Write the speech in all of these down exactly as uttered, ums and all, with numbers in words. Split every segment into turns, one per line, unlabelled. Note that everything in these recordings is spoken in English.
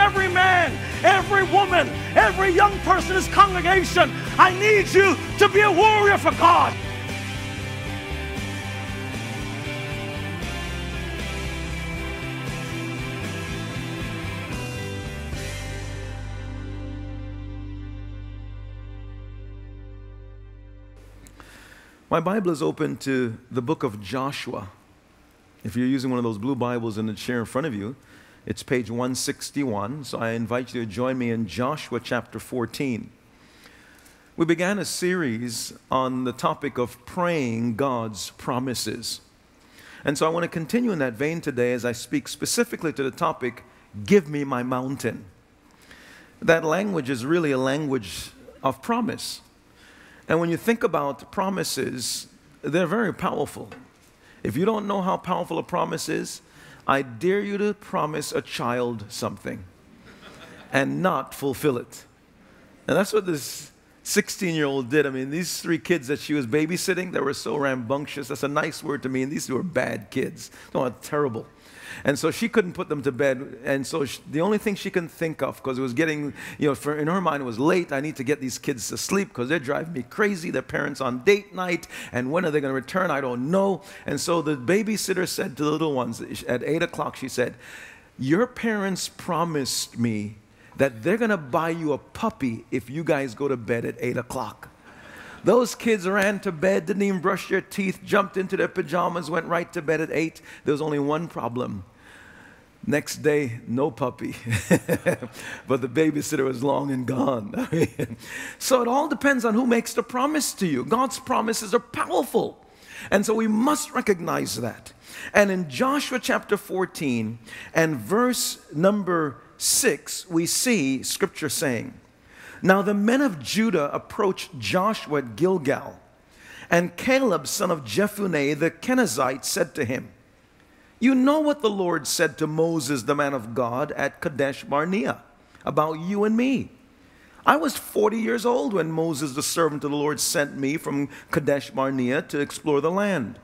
every man, every woman, every young person in this congregation, I need you to be a warrior for God.
My Bible is open to the book of Joshua. If you're using one of those blue Bibles in the chair in front of you, it's page one sixty-one. So I invite you to join me in Joshua chapter fourteen. We began a series on the topic of praying God's promises. And so I want to continue in that vein today as I speak specifically to the topic, give me my mountain. That language is really a language of promise. And when you think about promises, they're very powerful. If you don't know how powerful a promise is, I dare you to promise a child something and not fulfill it. And that's what this sixteen-year-old did. I mean, these three kids that she was babysitting, they were so rambunctious. That's a nice word to me. And these were bad kids. No, terrible. And so she couldn't put them to bed. And so she, the only thing she can think of, because it was getting, you know, for, in her mind it was late. I need to get these kids to sleep because they're driving me crazy. Their parents on date night. And when are they going to return? I don't know. And so the babysitter said to the little ones at eight o'clock, she said, your parents promised me that they're going to buy you a puppy if you guys go to bed at eight o'clock. Those kids ran to bed, didn't even brush their teeth, jumped into their pajamas, went right to bed at eight. There was only one problem. Next day, no puppy. But the babysitter was long and gone. So it all depends on who makes the promise to you. God's promises are powerful. And so we must recognize that. And in Joshua chapter fourteen and verse number six, we see Scripture saying, now the men of Judah approached Joshua at Gilgal, and Caleb, son of Jephunneh, the Kenizzite, said to him, you know what the Lord said to Moses, the man of God, at Kadesh Barnea, about you and me. I was forty years old when Moses, the servant of the Lord, sent me from Kadesh Barnea to explore the land.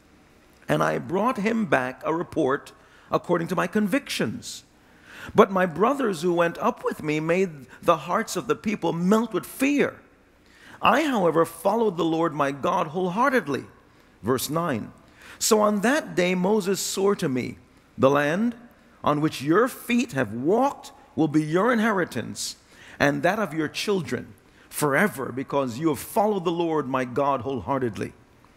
And I brought him back a report according to my convictions. But my brothers who went up with me made the hearts of the people melt with fear. I, however, followed the Lord my God wholeheartedly. Verse nine. So on that day Moses swore to me, the land on which your feet have walked will be your inheritance, and that of your children forever, because you have followed the Lord my God wholeheartedly.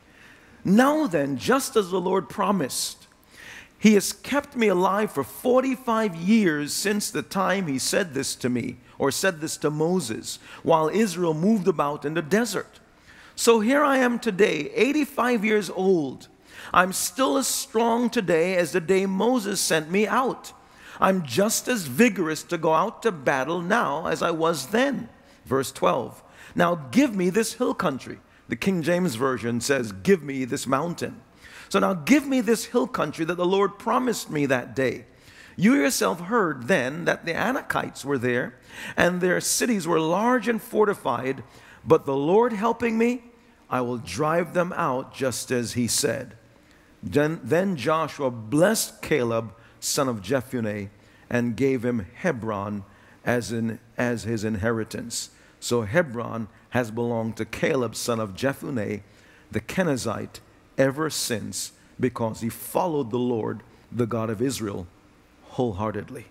Now then, just as the Lord promised, he has kept me alive for forty-five years since the time he said this to me, or said this to Moses, while Israel moved about in the desert. So here I am today, eighty-five years old. I'm still as strong today as the day Moses sent me out. I'm just as vigorous to go out to battle now as I was then. Verse twelve. Now give me this hill country. The King James Version says, give me this mountain. So now give me this hill country that the Lord promised me that day. You yourself heard then that the Anakites were there, and their cities were large and fortified, but the Lord helping me, I will drive them out just as he said. Then, then Joshua blessed Caleb, son of Jephunneh, and gave him Hebron as, in, as his inheritance. So Hebron has belonged to Caleb, son of Jephunneh, the Kenizzite, ever since, because he followed the Lord, the God of Israel, wholeheartedly.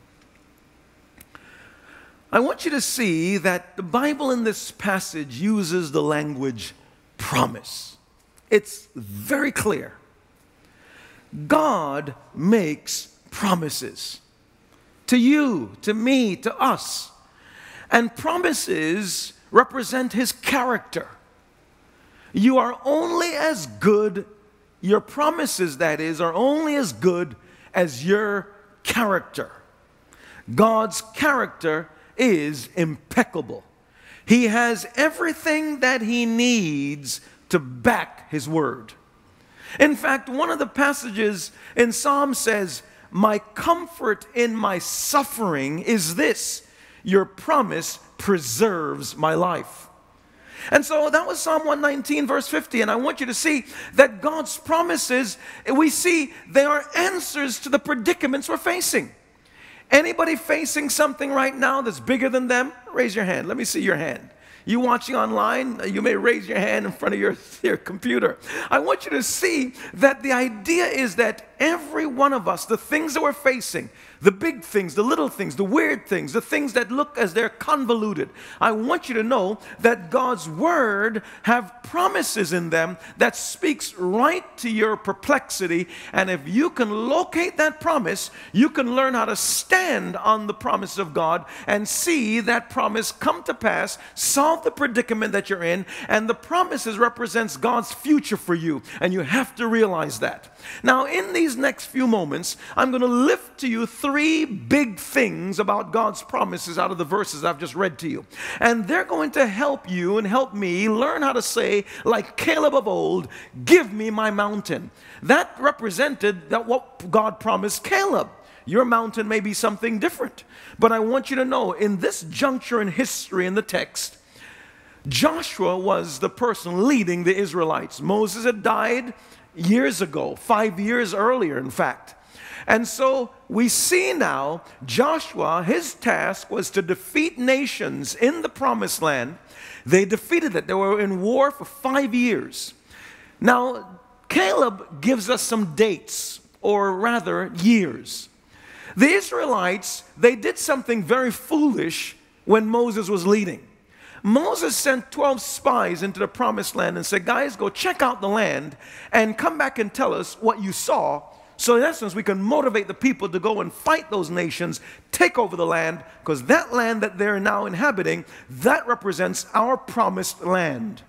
I want you to see that the Bible in this passage uses the language promise. It's very clear. God makes promises to you, to me, to us. And promises represent his character. You are only as good, your promises, that is, are only as good as your character. God's character is impeccable. He has everything that he needs to back his word. In fact, one of the passages in Psalm says, my comfort in my suffering is this, your promise preserves my life. And so that was Psalm one nineteen, verse fifty. And I want you to see that God's promises, we see they are answers to the predicaments we're facing. Anybody facing something right now that's bigger than them? Raise your hand. Let me see your hand. You watching online, you may raise your hand in front of your, your computer. I want you to see that the idea is that every one of us, the things that we're facing, the big things, the little things, the weird things, the things that look as they're convoluted, I want you to know that God's word have promises in them that speaks right to your perplexity. And if you can locate that promise, you can learn how to stand on the promise of God and see that promise come to pass, solve the predicament that you're in, and the promises represents God's future for you, and you have to realize that. Now, in these next few moments, I'm going to lift to you three big things about God's promises out of the verses I've just read to you, and they're going to help you and help me learn how to say, like Caleb of old, give me my mountain. That represented that what God promised Caleb. Your mountain may be something different, but I want you to know, in this juncture in history in the text, Joshua was the person leading the Israelites. Moses had died years ago, five years earlier, in fact. And so we see now Joshua, his task was to defeat nations in the promised land. They defeated it. They were in war for five years. Now, Caleb gives us some dates, or rather years. The Israelites, they did something very foolish when Moses was leading. Moses sent twelve spies into the promised land and said, guys, go check out the land and come back and tell us what you saw. So in essence, we can motivate the people to go and fight those nations, take over the land, because that land that they're now inhabiting, that represents our promised land.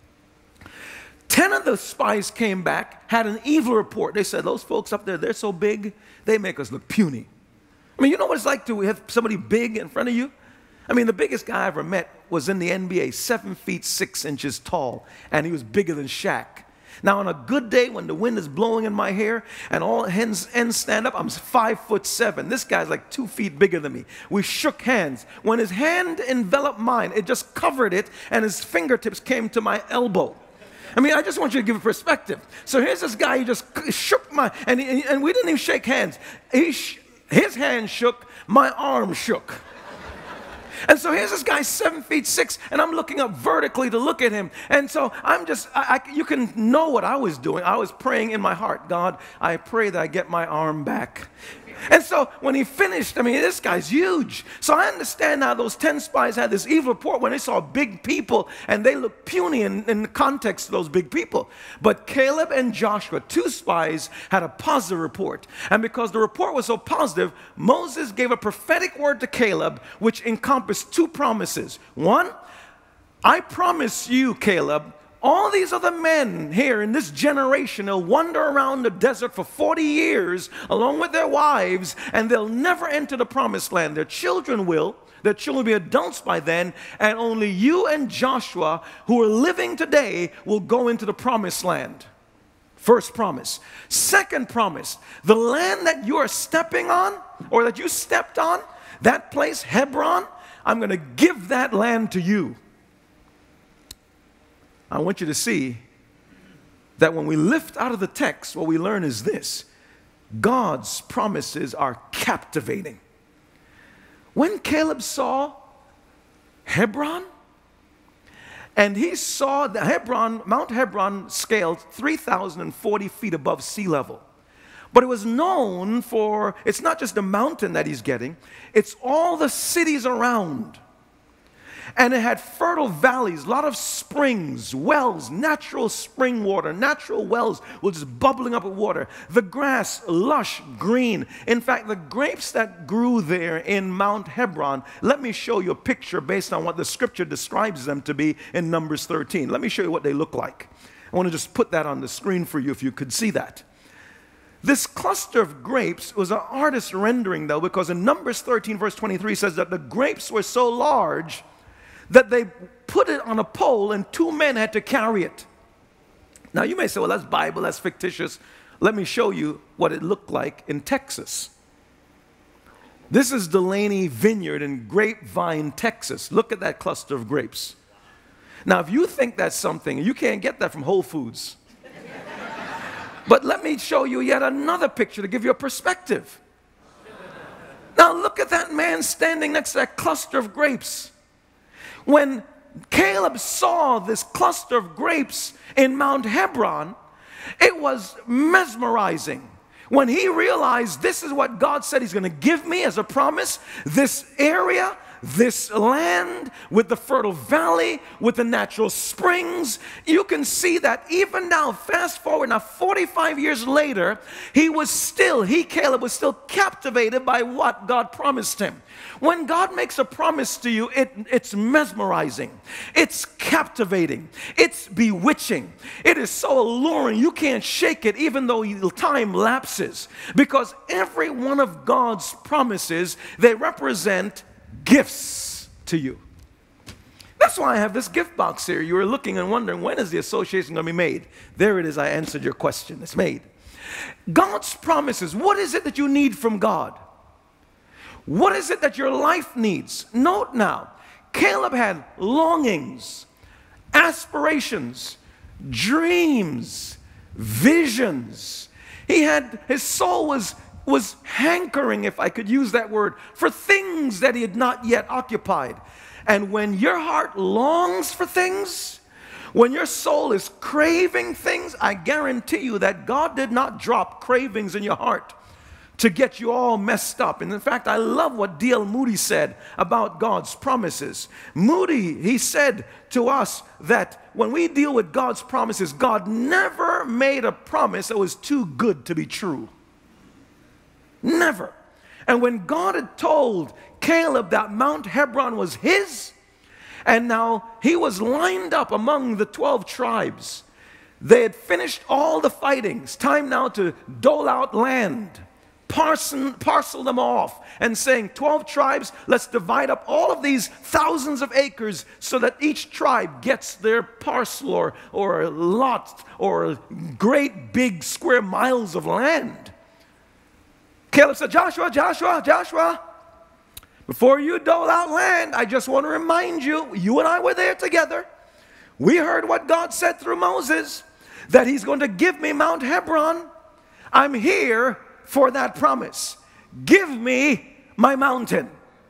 Ten of the spies came back, had an evil report. They said, those folks up there, they're so big, they make us look puny. I mean, you know what it's like to have somebody big in front of you? I mean, the biggest guy I ever met was in the N B A, seven feet six inches tall, and he was bigger than Shaq. Now, on a good day when the wind is blowing in my hair and all ends, ends stand up, I'm five foot seven. This guy's like two feet bigger than me. We shook hands. When his hand enveloped mine, it just covered it, and his fingertips came to my elbow. I mean, I just want you to give a perspective. So here's this guy, he just shook my, and, he, and we didn't even shake hands. He sh his hand shook, my arm shook. And so here's this guy, seven feet six, and I'm looking up vertically to look at him. And so I'm just, I, I, you can know what I was doing. I was praying in my heart, God, I pray that I get my arm back. And so when he finished, I mean, this guy's huge. So I understand now those ten spies had this evil report when they saw big people, and they looked puny in, in the context of those big people. But Caleb and Joshua, two spies, had a positive report. And because the report was so positive, Moses gave a prophetic word to Caleb, which encompassed two promises. One, I promise you, Caleb, all these other men here in this generation, they'll wander around the desert for forty years along with their wives, and they'll never enter the promised land. Their children will. Their children will be adults by then, and only you and Joshua, who are living today, will go into the promised land. First promise. Second promise, the land that you are stepping on, or that you stepped on, that place, Hebron, I'm going to give that land to you. I want you to see that when we lift out of the text, what we learn is this: God's promises are captivating. When Caleb saw Hebron, and he saw the Hebron, Mount Hebron scaled three thousand forty feet above sea level. But it was known for, it's not just the mountain that he's getting, it's all the cities around. And it had fertile valleys, a lot of springs, wells, natural spring water, natural wells were just bubbling up with water. The grass, lush, green. In fact, the grapes that grew there in Mount Hebron, let me show you a picture based on what the scripture describes them to be in Numbers thirteen. Let me show you what they look like. I want to just put that on the screen for you if you could see that. This cluster of grapes was an artist's rendering, though, because in Numbers thirteen, verse twenty-three says that the grapes were so large that they put it on a pole and two men had to carry it. Now you may say, well, that's Bible, that's fictitious. Let me show you what it looked like in Texas. This is Delaney Vineyard in Grapevine, Texas. Look at that cluster of grapes. Now if you think that's something, you can't get that from Whole Foods. But let me show you yet another picture to give you a perspective. Now look at that man standing next to that cluster of grapes. When Caleb saw this cluster of grapes in Mount Hebron, it was mesmerizing. When he realized this is what God said he's going to give me as a promise, this area, this land with the fertile valley, with the natural springs, you can see that even now, fast forward now forty-five years later, he was still, he Caleb was still captivated by what God promised him. When God makes a promise to you, it, it's mesmerizing, it's captivating, it's bewitching, it is so alluring you can't shake it even though time lapses, because every one of God's promises, they represent gifts to you. That's why I have this gift box here. You were looking and wondering, when is the association going to be made? There it is. I answered your question. It's made. God's promises. What is it that you need from God? What is it that your life needs? Note now, Caleb had longings, aspirations, dreams, visions. He had, his soul was was hankering, if I could use that word, for things that he had not yet occupied. And when your heart longs for things, when your soul is craving things, I guarantee you that God did not drop cravings in your heart to get you all messed up. And in fact, I love what D L Moody said about God's promises. Moody, he said to us that when we deal with God's promises, God never made a promise that was too good to be true. Never. And when God had told Caleb that Mount Hebron was his, and now he was lined up among the twelve tribes, they had finished all the fightings. Time now to dole out land, parcel, parcel them off, and saying, twelve tribes, let's divide up all of these thousands of acres so that each tribe gets their parcel or, or lot or great big square miles of land. Caleb said, Joshua, Joshua, Joshua, before you dole out land, I just want to remind you, you and I were there together. We heard what God said through Moses, that he's going to give me Mount Hebron. I'm here for that promise. Give me my mountain.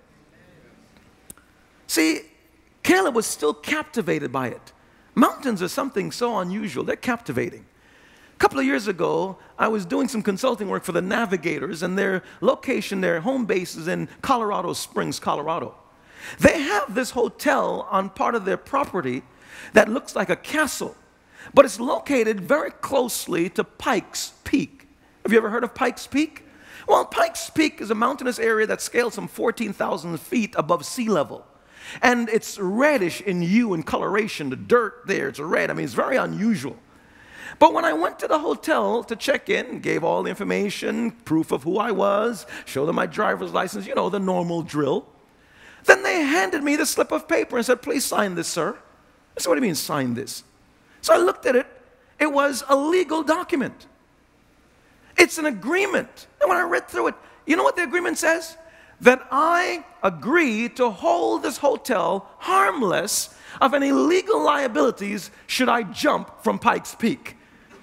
See, Caleb was still captivated by it. Mountains are something so unusual. They're captivating. A couple of years ago, I was doing some consulting work for the Navigators, and their location, their home base is in Colorado Springs, Colorado. They have this hotel on part of their property that looks like a castle, but it's located very closely to Pikes Peak. Have you ever heard of Pikes Peak? Well, Pikes Peak is a mountainous area that scales some fourteen thousand feet above sea level. And it's reddish in hue and coloration. The dirt there, it's red. I mean, it's very unusual. But when I went to the hotel to check in, gave all the information, proof of who I was, showed them my driver's license, you know, the normal drill. Then they handed me the slip of paper and said, please sign this, sir. I said, what do you mean sign this? So I looked at it. It was a legal document. It's an agreement. And when I read through it, you know what the agreement says? That I agree to hold this hotel harmless of any legal liabilities should I jump from Pikes Peak.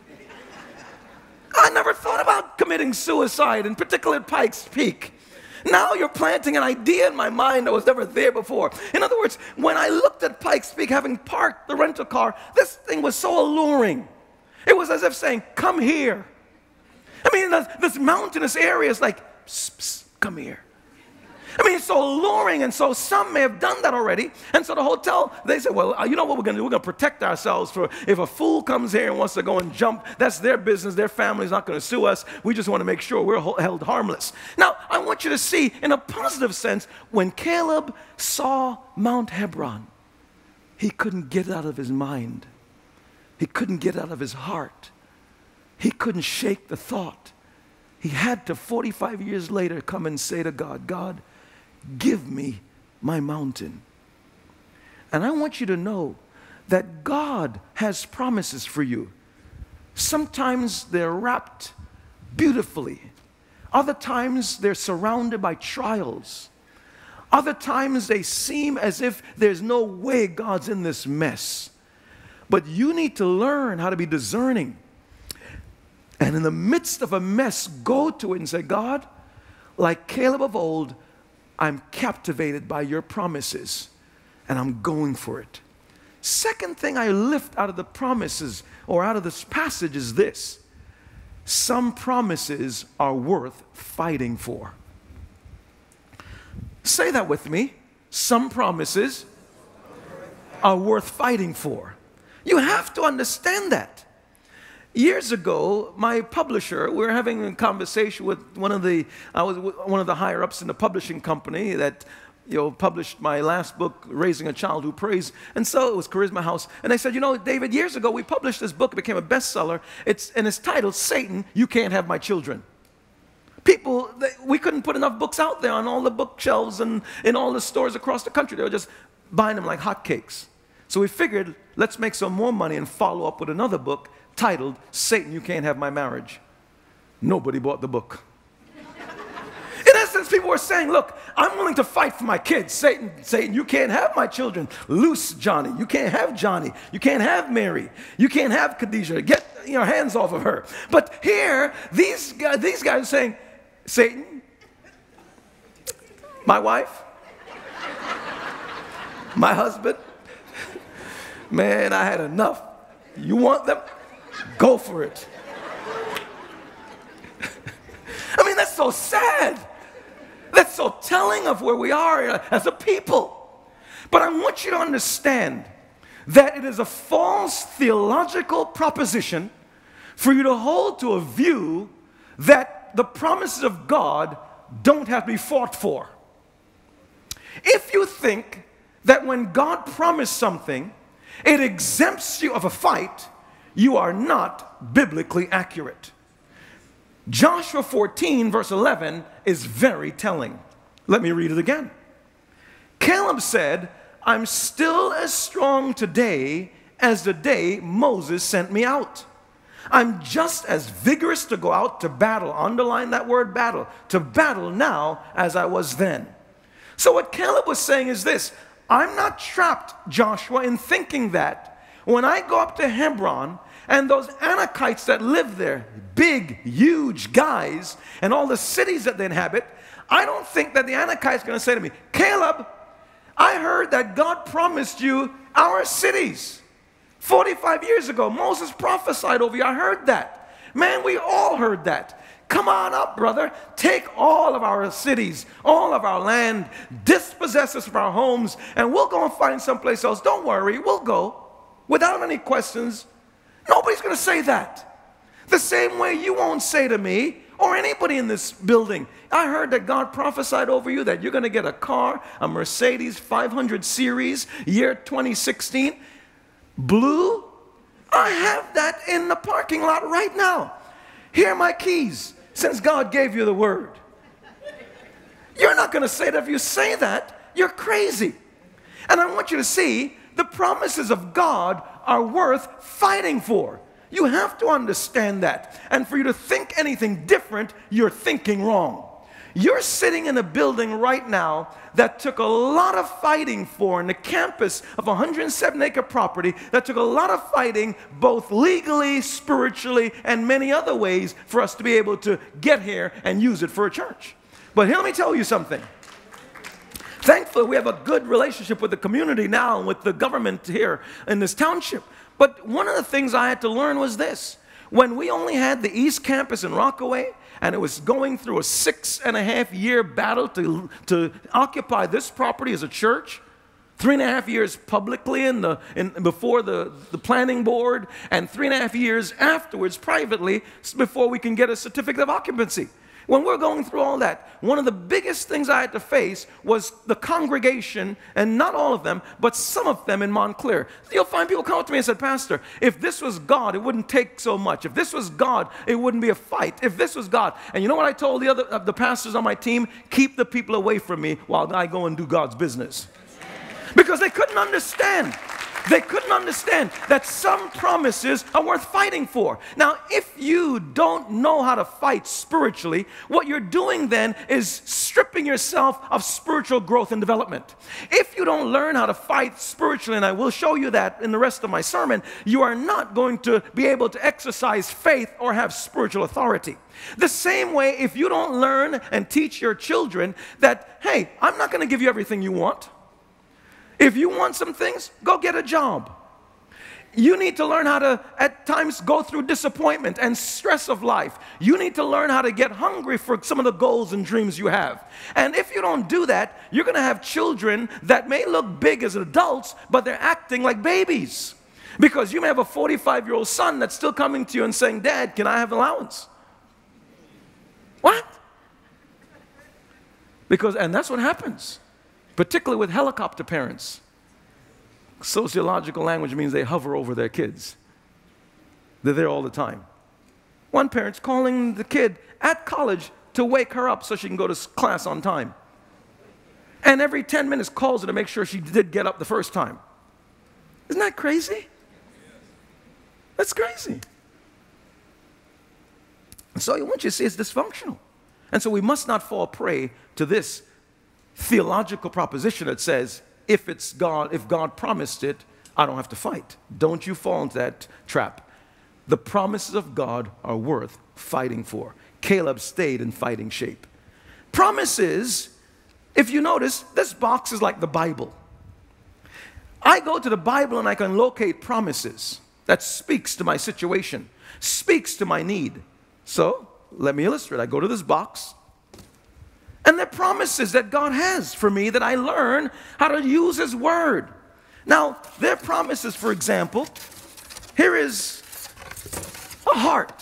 I never thought about committing suicide, in particular at Pikes Peak. Now you're planting an idea in my mind that was never there before. In other words, when I looked at Pikes Peak, having parked the rental car, this thing was so alluring. It was as if saying, come here. I mean, this, this mountainous area is like, psst, psst, come here. I mean, it's so alluring, and so some may have done that already. And so the hotel, they said, well, you know what we're going to do? We're going to protect ourselves for if a fool comes here and wants to go and jump, that's their business. Their family's not going to sue us. We just want to make sure we're held harmless. Now, I want you to see, in a positive sense, when Caleb saw Mount Hebron, he couldn't get it out of his mind. He couldn't get it out of his heart. He couldn't shake the thought. He had to, forty-five years later, come and say to God, God, give me my mountain. And I want you to know that God has promises for you. Sometimes they're wrapped beautifully. Other times they're surrounded by trials. Other times they seem as if there's no way God's in this mess. But you need to learn how to be discerning. And in the midst of a mess, go to it and say, God, like Caleb of old, I'm captivated by your promises, and I'm going for it. Second thing I lift out of the promises or out of this passage is this: some promises are worth fighting for. Say that with me. Some promises are worth fighting for. You have to understand that. Years ago, my publisher, we were having a conversation with one of the, I was one of the higher ups in the publishing company that, you know, published my last book, Raising a Child Who Prays. And so it was Charisma House. And they said, you know, David, years ago we published this book. It became a bestseller. It's, and it's titled, Satan, You Can't Have My Children. People, they, we couldn't put enough books out there on all the bookshelves and in all the stores across the country. They were just buying them like hotcakes. So we figured, let's make some more money and follow up with another book titled, Satan, You Can't Have My Marriage. Nobody bought the book. In essence, people were saying, look, I'm willing to fight for my kids. Satan, Satan, you can't have my children. Loose Johnny. You can't have Johnny. You can't have Mary. You can't have Khadijah. Get your hands off of her. But here, these guys, these guys are saying, Satan, my wife, my husband, man, I had enough. You want them? Go for it. I mean, that's so sad. That's so telling of where we are as a people. But I want you to understand that it is a false theological proposition for you to hold to a view that the promises of God don't have to be fought for. If you think that when God promised something, it exempts you of a fight, you are not biblically accurate. Joshua fourteen, verse eleven, is very telling. Let me read it again. Caleb said, I'm still as strong today as the day Moses sent me out. I'm just as vigorous to go out to battle, underline that word battle, to battle now as I was then. So what Caleb was saying is this: I'm not trapped, Joshua, in thinking that when I go up to Hebron and those Anakites that live there, big, huge guys, and all the cities that they inhabit, I don't think that the Anakites are going to say to me, Caleb, I heard that God promised you our cities. forty-five years ago, Moses prophesied over you. I heard that. Man, we all heard that. Come on up, brother. Take all of our cities, all of our land, dispossess us of our homes, and we'll go and find someplace else. Don't worry, we'll go without any questions. Nobody's going to say that. The same way you won't say to me or anybody in this building, I heard that God prophesied over you that you're going to get a car, a Mercedes five hundred series, year twenty sixteen. Blue? I have that in the parking lot right now. Here are my keys, since God gave you the word. You're not going to say that. If you say that, you're crazy. And I want you to see the promises of God are worth fighting for. You have to understand that. And for you to think anything different, you're thinking wrong. You're sitting in a building right now that took a lot of fighting for, in the campus of a one hundred seven acre property, that took a lot of fighting both legally, spiritually, and many other ways for us to be able to get here and use it for a church. But here, let me tell you something. Thankfully, we have a good relationship with the community now and with the government here in this township. But one of the things I had to learn was this. When we only had the East Campus in Rockaway, and it was going through a six and a half year battle to, to occupy this property as a church, three and a half years publicly in the, in, before the, the planning board, and three and a half years afterwards privately before we can get a certificate of occupancy. When we're going through all that, one of the biggest things I had to face was the congregation, and not all of them, but some of them in Montclair. You'll find people come up to me and say, Pastor, if this was God, it wouldn't take so much. If this was God, it wouldn't be a fight. If this was God. And you know what I told the other uh, the pastors on my team? Keep the people away from me while I go and do God's business. Because they couldn't understand They couldn't understand that some promises are worth fighting for. Now, if you don't know how to fight spiritually, what you're doing then is stripping yourself of spiritual growth and development. If you don't learn how to fight spiritually, and I will show you that in the rest of my sermon, you are not going to be able to exercise faith or have spiritual authority. The same way, if you don't learn and teach your children that, hey, I'm not going to give you everything you want. If you want some things, go get a job. You need to learn how to, at times, go through disappointment and stress of life. You need to learn how to get hungry for some of the goals and dreams you have. And if you don't do that, you're going to have children that may look big as adults, but they're acting like babies. Because you may have a forty-five-year-old son that's still coming to you and saying, Dad, can I have allowance? What? Because, and that's what happens. Particularly with helicopter parents. Sociological language means they hover over their kids. They're there all the time. One parent's calling the kid at college to wake her up so she can go to class on time. And every ten minutes calls her to make sure she did get up the first time. Isn't that crazy? That's crazy. And so what you see is dysfunctional. And so we must not fall prey to this theological proposition that says, if it's God, if God promised it, I don't have to fight. Don't you fall into that trap. The promises of God are worth fighting for. Caleb stayed in fighting shape. Promises, if you notice, this box is like the Bible. I go to the Bible and I can locate promises that speaks to my situation, speaks to my need. So, let me illustrate. I go to this box. And they're promises that God has for me that I learn how to use His Word. Now, their promises, for example, here is a heart.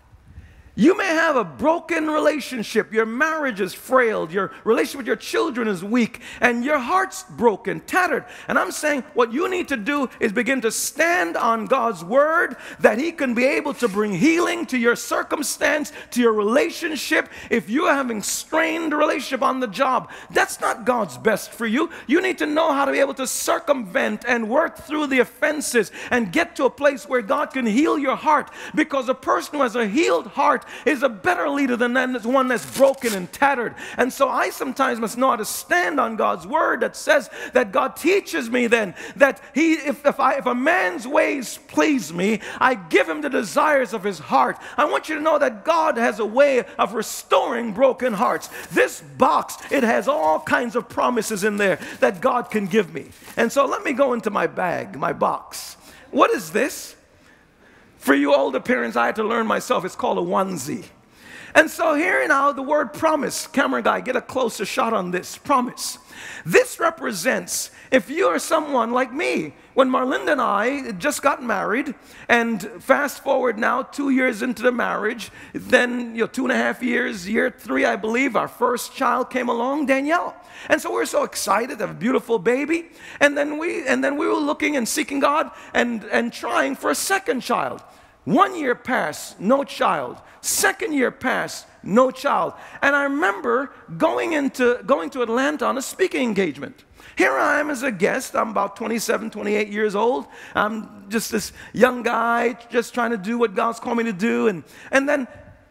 You may have a broken relationship. Your marriage is frail. Your relationship with your children is weak. And your heart's broken, tattered. And I'm saying what you need to do is begin to stand on God's Word that He can be able to bring healing to your circumstance, to your relationship. If you're having strained relationship on the job, that's not God's best for you. You need to know how to be able to circumvent and work through the offenses and get to a place where God can heal your heart. Because a person who has a healed heart is a better leader than one that's broken and tattered. And so I sometimes must know how to stand on God's Word that says that God teaches me then that he, if, if, I, if a man's ways please me, I give him the desires of his heart. I want you to know that God has a way of restoring broken hearts. This box, it has all kinds of promises in there that God can give me. And so let me go into my bag, my box. What is this? For you older parents, I had to learn myself. It's called a onesie. And so here now, the word promise. Camera guy, get a closer shot on this. Promise. This represents, if you are someone like me, when Marlinda and I just got married, and fast forward now two years into the marriage, then you know, two and a half years, year three, I believe, our first child came along, Danielle. And so we were so excited to have a beautiful baby. And then we and then we were looking and seeking God and, and trying for a second child. One year passed, no child. Second year passed, no child. And I remember going into going to Atlanta on a speaking engagement. Here I am as a guest. I'm about twenty-seven, twenty-eight years old. I'm just this young guy just trying to do what God's called me to do. And, and then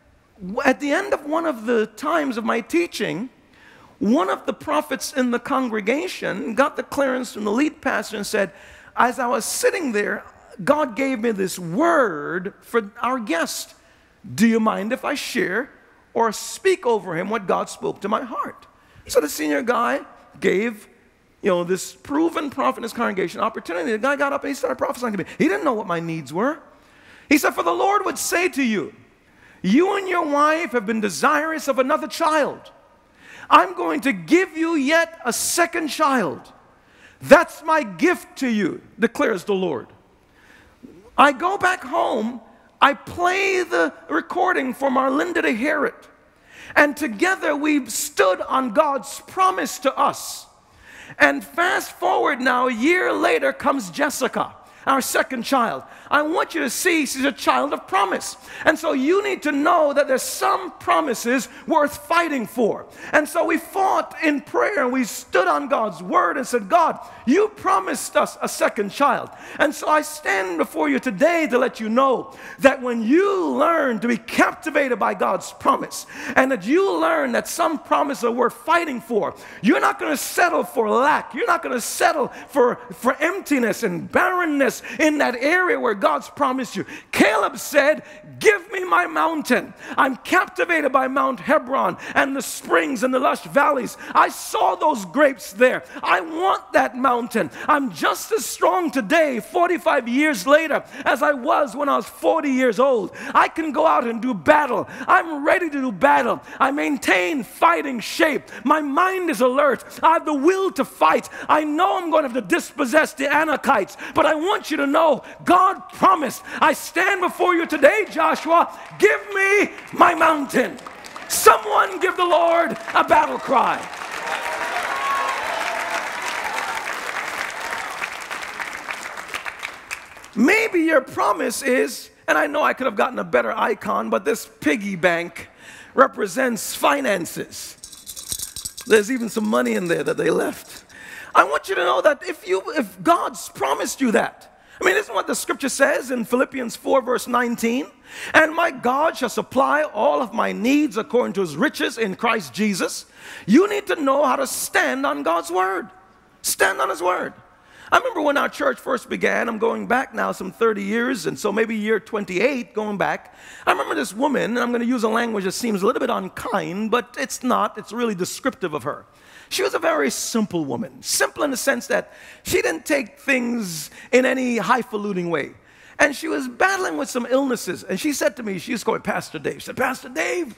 at the end of one of the times of my teaching, one of the prophets in the congregation got the clearance from the lead pastor and said, as I was sitting there, God gave me this word for our guest. Do you mind if I share or speak over him what God spoke to my heart? So the senior guy gave, you know, this proven prophet in his congregation opportunity. The guy got up and he started prophesying to me. He didn't know what my needs were. He said, for the Lord would say to you, you and your wife have been desirous of another child. I'm going to give you yet a second child. That's my gift to you, declares the Lord. I go back home, I play the recording for Marlinda to hear it. And together we stood on God's promise to us. And fast forward now, a year later comes Jessica. our second child. I want you to see she's a child of promise. And so you need to know that there's some promises worth fighting for. And so we fought in prayer and we stood on God's word and said, God, you promised us a second child. And so I stand before you today to let you know that when you learn to be captivated by God's promise, and that you learn that some promises are worth fighting for, you're not going to settle for lack. You're not going to settle for, for emptiness and barrenness in that area where God's promised you. Caleb said, give me my mountain. I'm captivated by Mount Hebron and the springs and the lush valleys. I saw those grapes there. I want that mountain. I'm just as strong today, forty-five years later, as I was when I was forty years old. I can go out and do battle. I'm ready to do battle. I maintain fighting shape. My mind is alert. I have the will to fight. I know I'm going to have to dispossess the Anakites, but I want you to know God promised. I stand before you today, Joshua, give me my mountain. Someone give the Lord a battle cry. Maybe your promise is, and I know I could have gotten a better icon, but this piggy bank represents finances. There's even some money in there that they left. I want you to know that if you, if God's promised you that, I mean, isn't what the scripture says in Philippians four verse nineteen? And my God shall supply all of my needs according to his riches in Christ Jesus. You need to know how to stand on God's word. Stand on his word. I remember when our church first began, I'm going back now some thirty years, and so maybe year twenty-eight going back. I remember this woman, and I'm going to use a language that seems a little bit unkind, but it's not. It's really descriptive of her. She was a very simple woman. Simple in the sense that she didn't take things in any highfalutin way. And she was battling with some illnesses. And she said to me, she used to call me Pastor Dave. She said, Pastor Dave,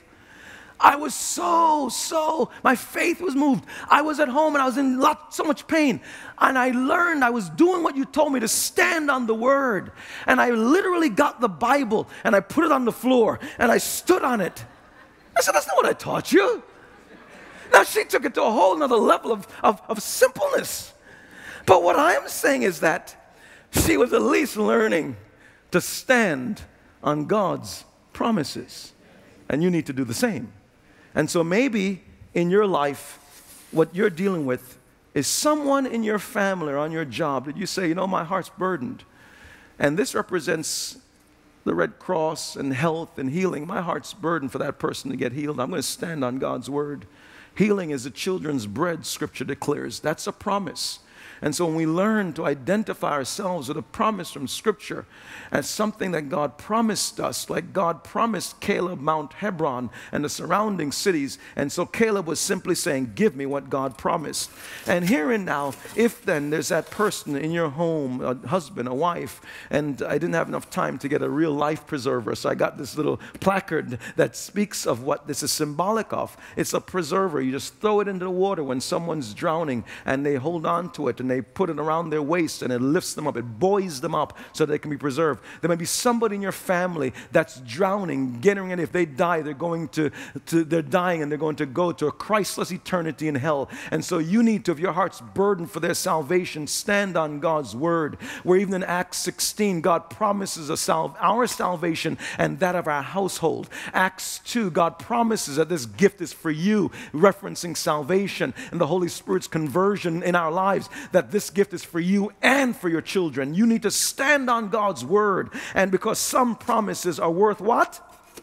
I was so, so, my faith was moved. I was at home and I was in lot, so much pain. And I learned I was doing what you told me, to stand on the word. And I literally got the Bible and I put it on the floor and I stood on it. I said, that's not what I taught you. Now, she took it to a whole nother level of, of, of simpleness. But what I'm saying is that she was at least learning to stand on God's promises. And you need to do the same. And so maybe in your life, what you're dealing with is someone in your family or on your job that you say, you know, my heart's burdened. And this represents the Red Cross and health and healing. My heart's burdened for that person to get healed. I'm going to stand on God's word. Healing is the children's bread, Scripture declares. That's a promise. And so when we learn to identify ourselves with a promise from Scripture as something that God promised us, like God promised Caleb Mount Hebron and the surrounding cities, and so Caleb was simply saying, give me what God promised. And here and now, if then there's that person in your home, a husband, a wife, and I didn't have enough time to get a real life preserver, so I got this little placard that speaks of what this is symbolic of. It's a preserver. You just throw it into the water when someone's drowning, and they hold on to it, and they put it around their waist, and it lifts them up. It buoys them up so they can be preserved. There may be somebody in your family that's drowning, getting in. If they die, they're going to, to, they're dying, and they're going to go to a Christless eternity in hell. And so you need to, if your heart's burdened for their salvation, stand on God's word. Where even in Acts sixteen, God promises a sal- our salvation and that of our household. Acts two, God promises that this gift is for you, referencing salvation and the Holy Spirit's conversion in our lives, that this gift is for you and for your children. You need to stand on God's word. And because some promises are worth what?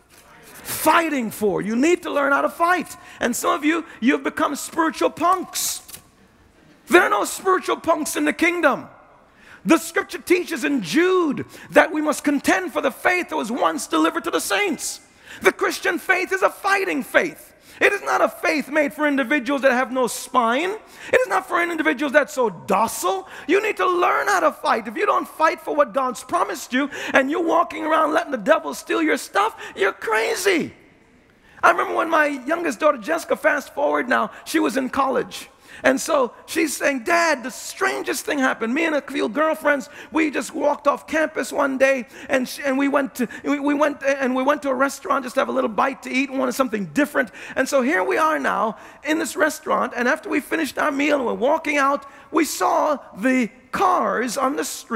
Fighting for. You need to learn how to fight. And some of you, you've become spiritual punks. There are no spiritual punks in the kingdom. The scripture teaches in Jude that we must contend for the faith that was once delivered to the saints. The Christian faith is a fighting faith. It is not a faith made for individuals that have no spine. It is not for individuals that's so docile. You need to learn how to fight. If you don't fight for what God's promised you and you're walking around letting the devil steal your stuff, you're crazy. I remember when my youngest daughter, Jessica, fast forward now, she was in college. And so she's saying, Dad, the strangest thing happened. Me and a few girlfriends, we just walked off campus one day, and she, and we went to we, we went and we went to a restaurant just to have a little bite to eat and wanted something different. And so here we are now in this restaurant, and after we finished our meal and we're walking out, we saw the cars on the street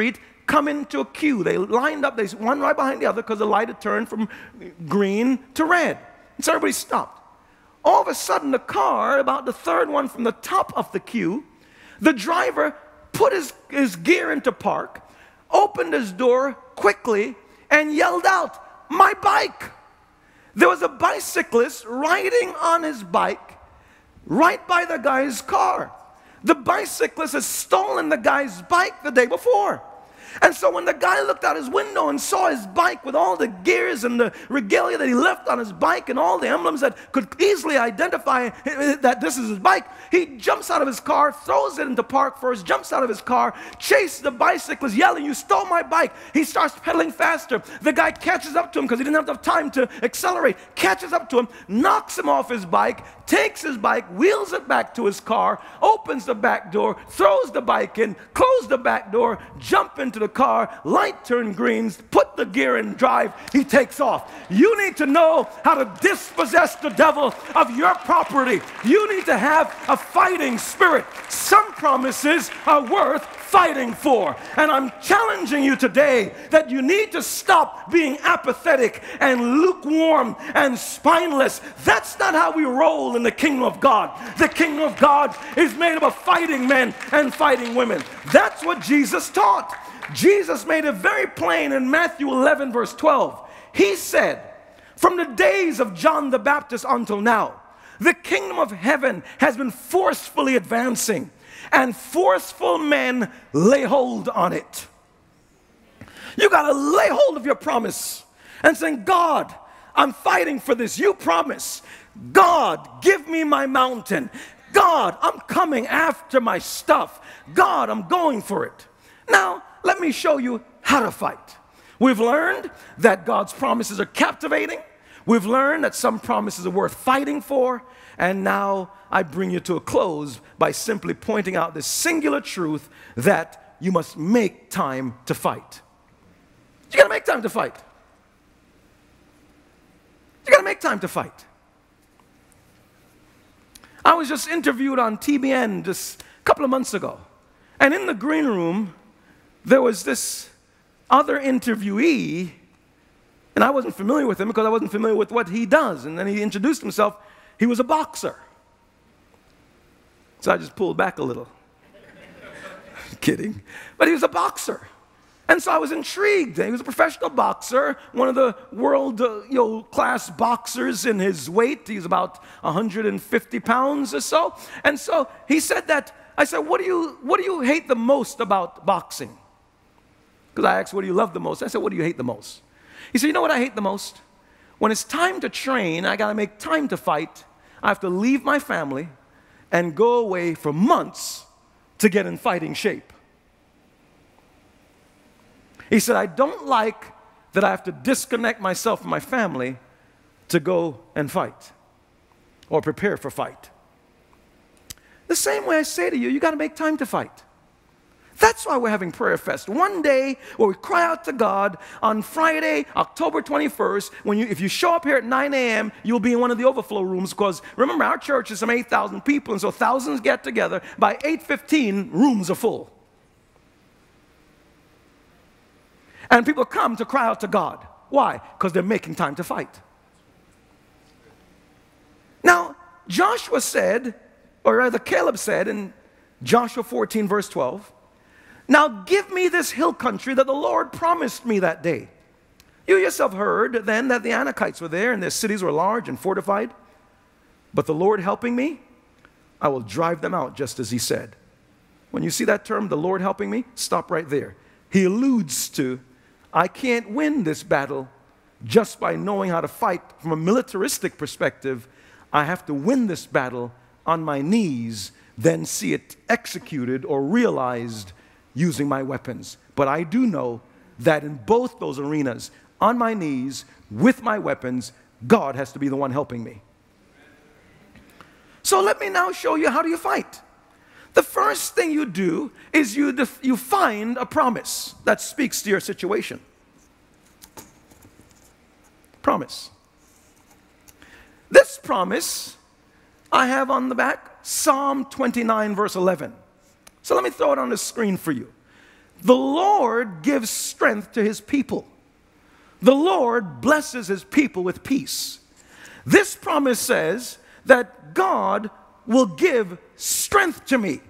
come into a queue. They lined up, they one right behind the other because the light had turned from green to red. And so everybody stopped. All of a sudden, the car, about the third one from the top of the queue, the driver put his, his gear into park, opened his door quickly, and yelled out, "My bike!" There was a bicyclist riding on his bike right by the guy's car. The bicyclist had stolen the guy's bike the day before. And so when the guy looked out his window and saw his bike with all the gears and the regalia that he left on his bike and all the emblems that could easily identify that this is his bike, he jumps out of his car, throws it into park first, jumps out of his car, chases the bicyclist, yelling, "You stole my bike." He starts pedaling faster. The guy catches up to him because he didn't have enough time to accelerate, catches up to him, knocks him off his bike, takes his bike, wheels it back to his car, opens the back door, throws the bike in, closes the back door, jump into the car, light turn greens, put the gear in drive, he takes off. You need to know how to dispossess the devil of your property. You need to have a fighting spirit. Some promises are worth fighting for. And I'm challenging you today that you need to stop being apathetic and lukewarm and spineless. That's not how we roll in the kingdom of God. The kingdom of God is made up of fighting men and fighting women. That's what Jesus taught. Jesus made it very plain in Matthew eleven verse twelve. He said, "From the days of John the Baptist until now, the kingdom of heaven has been forcefully advancing, and forceful men lay hold on it." You got to lay hold of your promise and saying, "God, I'm fighting for this. You promise. God, give me my mountain. God, I'm coming after my stuff. God, I'm going for it." Now, let me show you how to fight. We've learned that God's promises are captivating. We've learned that some promises are worth fighting for. And now I bring you to a close by simply pointing out this singular truth that you must make time to fight. You got to make time to fight. You got to make time to fight. I was just interviewed on T B N just a couple of months ago. And in the green room, there was this other interviewee, and I wasn't familiar with him because I wasn't familiar with what he does. And then he introduced himself. He was a boxer. So I just pulled back a little. Kidding. But he was a boxer. And so I was intrigued. He was a professional boxer, one of the world uh, you know, class boxers in his weight. He's about one hundred fifty pounds or so. And so he said that, I said, what do you, what do you hate the most about boxing? Because I asked, what do you love the most? I said, what do you hate the most? He said, you know what I hate the most? When it's time to train, I got to make time to fight. I have to leave my family and go away for months to get in fighting shape. He said, I don't like that I have to disconnect myself from my family to go and fight or prepare for fight. The same way I say to you, you got to make time to fight. That's why we're having Prayer Fest. One day where we cry out to God on Friday, October twenty-first. When you, if you show up here at nine A M, you'll be in one of the overflow rooms because remember, our church is some eight thousand people, and so thousands get together. By eight fifteen, rooms are full. And people come to cry out to God. Why? Because they're making time to fight. Now, Joshua said, or rather Caleb said in Joshua fourteen, verse twelve, now give me this hill country that the Lord promised me that day. You yourself heard then that the Anakites were there and their cities were large and fortified. But the Lord helping me, I will drive them out just as he said. When you see that term, the Lord helping me, stop right there. He alludes to, I can't win this battle just by knowing how to fight from a militaristic perspective. I have to win this battle on my knees, then see it executed or realized using my weapons. But I do know that in both those arenas, on my knees, with my weapons, God has to be the one helping me. So let me now show you how do you fight. The first thing you do is you, def- you find a promise that speaks to your situation. Promise. This promise I have on the back, Psalm twenty-nine, verse eleven. So let me throw it on the screen for you. The Lord gives strength to his people. The Lord blesses his people with peace. This promise says that God will give strength to me.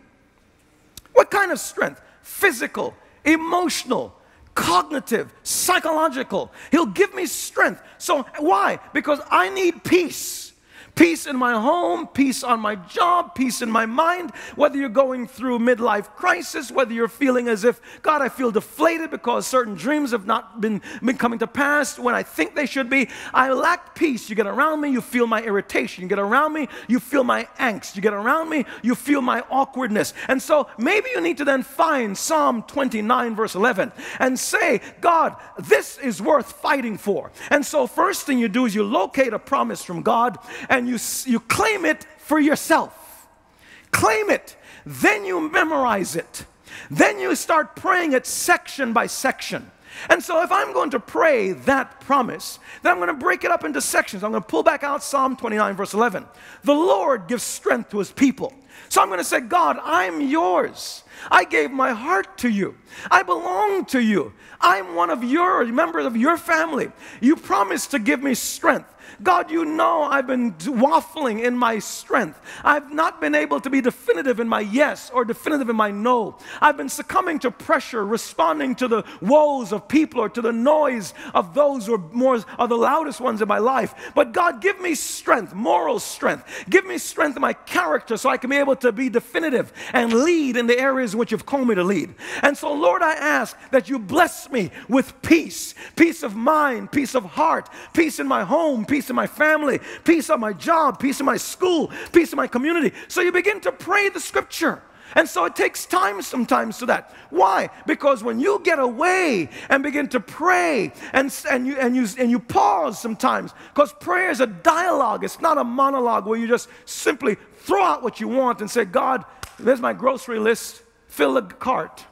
What kind of strength? Physical, emotional, cognitive, psychological. He'll give me strength. So why? Because I need peace. Peace in my home, peace on my job, peace in my mind. Whether you're going through midlife crisis, whether you're feeling as if, God, I feel deflated because certain dreams have not been, been coming to pass when I think they should be. I lack peace. You get around me, you feel my irritation. You get around me, you feel my angst. You get around me, you feel my awkwardness. And so maybe you need to then find Psalm twenty-nine verse eleven and say, God, this is worth fighting for. And so first thing you do is you locate a promise from God and you, you claim it for yourself. Claim it. Then you memorize it. Then you start praying it section by section. And so if I'm going to pray that promise, then I'm going to break it up into sections. I'm going to pull back out Psalm twenty-nine verse eleven. The Lord gives strength to his people. So I'm going to say, God, I'm yours. I gave my heart to you. I belong to you. I'm one of your members of your family. You promised to give me strength. God, you know I've been waffling in my strength. I've not been able to be definitive in my yes or definitive in my no. I've been succumbing to pressure, responding to the woes of people or to the noise of those who are more are the loudest ones in my life. But God, give me strength, moral strength. Give me strength in my character so I can be able to be definitive and lead in the areas in which you've called me to lead. And so, Lord, I ask that you bless me with peace, peace of mind, peace of heart, peace in my home, peace in my family, peace on my job, peace in my school, peace in my community. So you begin to pray the scripture. And so it takes time sometimes to that. Why? Because when you get away and begin to pray and, and, you, and, you, and you pause sometimes, because prayer is a dialogue. It's not a monologue where you just simply throw out what you want and say, God, there's my grocery list, fill the cart.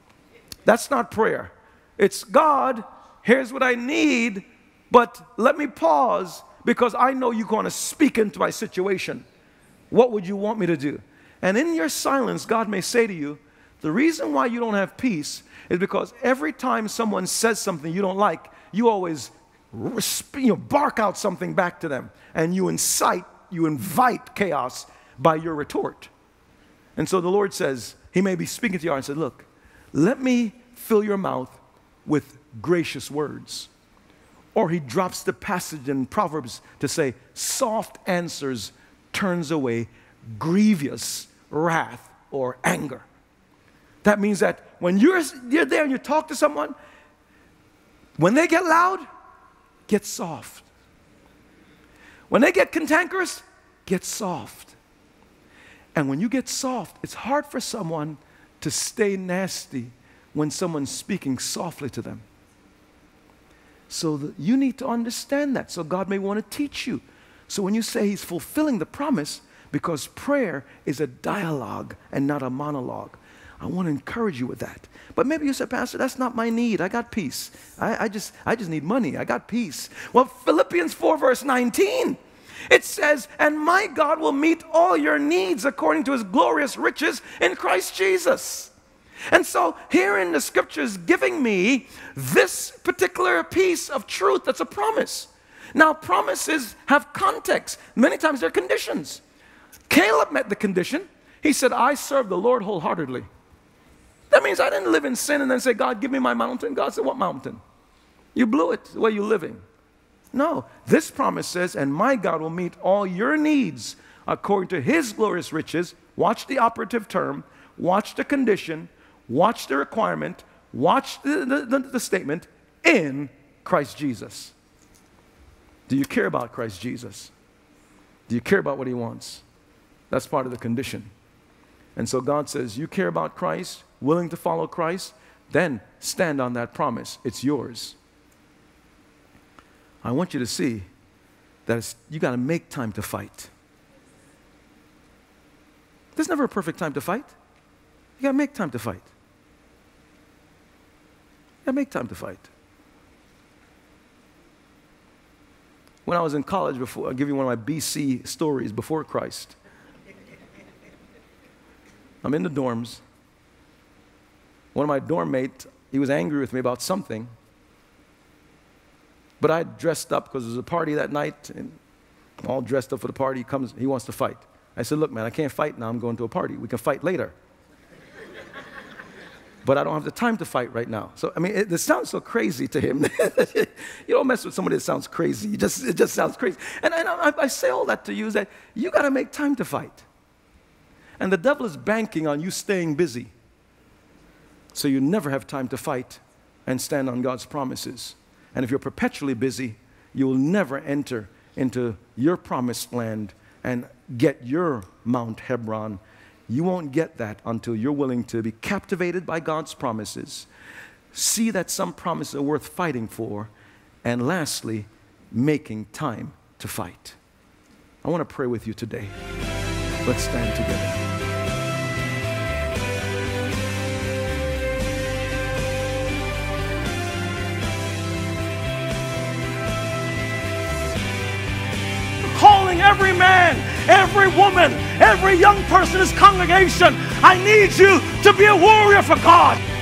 That's not prayer. It's, God, here's what I need, but let me pause because I know you're going to speak into my situation. What would you want me to do? And in your silence, God may say to you, the reason why you don't have peace is because every time someone says something you don't like, you always you know, bark out something back to them. And you incite, you invite chaos by your retort. And so the Lord says, he may be speaking to you and said, look, let me fill your mouth with gracious words. Or he drops the passage in Proverbs to say, soft answers turns away grievous wrath or anger. That means that when you're, you're there and you talk to someone, when they get loud, get soft. When they get cantankerous, get soft. And when you get soft, it's hard for someone to stay nasty when someone's speaking softly to them. So that you need to understand that. So God may want to teach you. So when you say he's fulfilling the promise, because prayer is a dialogue and not a monologue, I want to encourage you with that. But maybe you say, Pastor, that's not my need. I got peace. I, I, just, I just need money. I got peace. Well, Philippians four verse nineteen, it says, and my God will meet all your needs according to his glorious riches in Christ Jesus. And so here in the scriptures giving me this particular piece of truth that's a promise. Now promises have context. Many times they're conditions. Caleb met the condition. He said, I serve the Lord wholeheartedly. That means I didn't live in sin and then say, God, give me my mountain. God said, what mountain? You blew it the way you're living. No, this promise says, and my God will meet all your needs according to his glorious riches. Watch the operative term. Watch the condition. Watch the requirement. Watch the, the, the, the statement, in Christ Jesus. Do you care about Christ Jesus? Do you care about what he wants? That's part of the condition. And so God says, you care about Christ, willing to follow Christ, then stand on that promise. It's yours. I want you to see that it's, you got to make time to fight. There's never a perfect time to fight. You got to make time to fight. You got to make time to fight. When I was in college, before, I'll give you one of my B C stories before Christ. I'm in the dorms. one of my dorm mates, he was angry with me about something. But I dressed up because there was a party that night, and I'm all dressed up for the party. He comes, he wants to fight. I said, look, man, I can't fight now. I'm going to a party. We can fight later. But I don't have the time to fight right now. So, I mean, it, it sounds so crazy to him. You don't mess with somebody that sounds crazy. You just, it just sounds crazy. And, and I, I say all that to you is that you got to make time to fight. And the devil is banking on you staying busy. So you never have time to fight and stand on God's promises. And if you're perpetually busy, you will never enter into your promised land and get your Mount Hebron. You won't get that until you're willing to be captivated by God's promises, see that some promises are worth fighting for, and lastly, making time to fight. I want to pray with you today. Let's stand together.
Calling every man, every woman, every young person in this congregation. I need you to be a warrior for God.